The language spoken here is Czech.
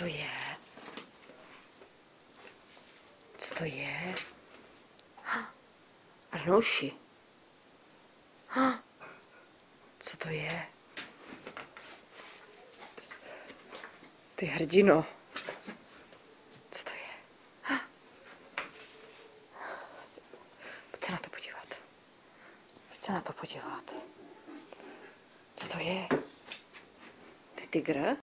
to je? Co to je? Arnouši. Co to je? Ty hrdino. Co to je? Pojď se na to podívat. Pojď se na to podívat. Co to je? Ty tygr?